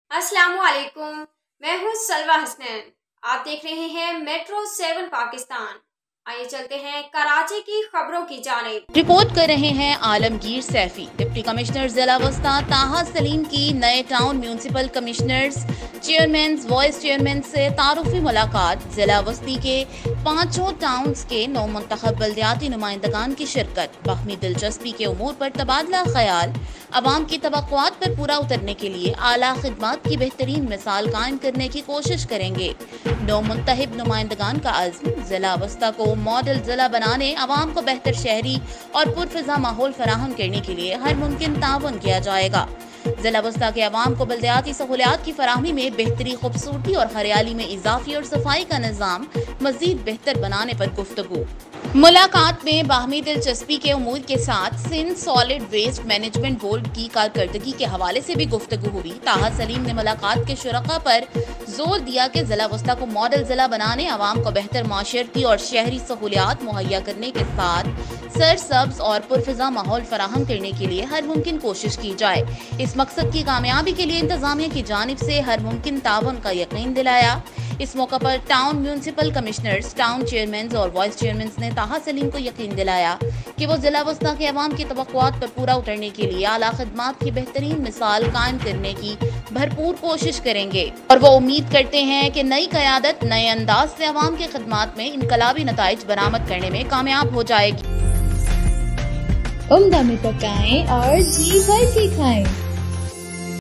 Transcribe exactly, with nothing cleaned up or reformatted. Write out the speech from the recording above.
अस्सलाम वालेकुम, मैं हूँ सलवा हसनैन। आप देख रहे हैं मेट्रो सेवन पाकिस्तान। आइए चलते हैं कराची की खबरों की जानिब। रिपोर्ट कर रहे हैं आलमगीर सैफी। डिप्टी कमिश्नर जिला वस्ता ताहा सलीम की नए town municipal commissioners, chairman, vice chairman से तारुफी मुलाकात। जिला वस्ती के पांचों टाउन्स के नौ मुंतखब बल्दियाती नुमाइंदगान की शिरकत। बाहमी दिलचस्पी के उमूर पर तबादला ख्याल। अवाम की तवक्कुआत पर पूरा उतरने के लिए आला खिदमत की बेहतरीन मिसाल कायम करने की कोशिश करेंगे। नौ मुंतखब नुमाइंदगान का अज़्म जिला वस्ता को मॉडल जिला बनाने, अवाम को बेहतर शहरी और पुरफिजा माहौल फराहम करने के लिए हर मुमकिन ताउन किया जाएगा। जिला वस्ता के अवाम को बल्दियाती सहूलियात की फराहमी में बेहतरी, खूबसूरती और हरियाली में इजाफी और सफाई का निज़ाम मजीद बेहतर बनाने पर गुफ्तगू। मुलाकात में बाहमी दिलचस्पी के उमूर के साथ Sindh solid waste management board की कारकर्दगी के हवाले से भी गुफ्तगू हुई। ताहा सलीम ने मुलाकात के शुरका पर जोर दिया कि जिला वस्ता को मॉडल जिला बनाने, अवाम को बेहतर माशरती और शहरी सहूलियात मुहैया करने के साथ सरसब्ज और पुरफिजा माहौल फराहम करने के लिए हर मुमकिन कोशिश की जाए। इस मकसद की कामयाबी के लिए इंतजामिया की जानिब से हर मुमकिन ताउन का यकीन दिलाया। इस मौका पर town municipal commissioners, town chairman और वाइस चेयरमैन ने ताहा सलीम को यकीन दिलाया कि वो जिला वस्ता के अवाम की तवक्कुआत पर पूरा उतरने के लिए आला खिदमत की बेहतरीन मिसाल कायम करने की भरपूर कोशिश करेंगे और वो उम्मीद करते हैं कि नई क़यादत नए अंदाज से अवाम की खिदमत में इनकलाबी नताइज बरामद करने में कामयाब हो जाएगी। उम्दा में पकाएं और जी भर के खाएं।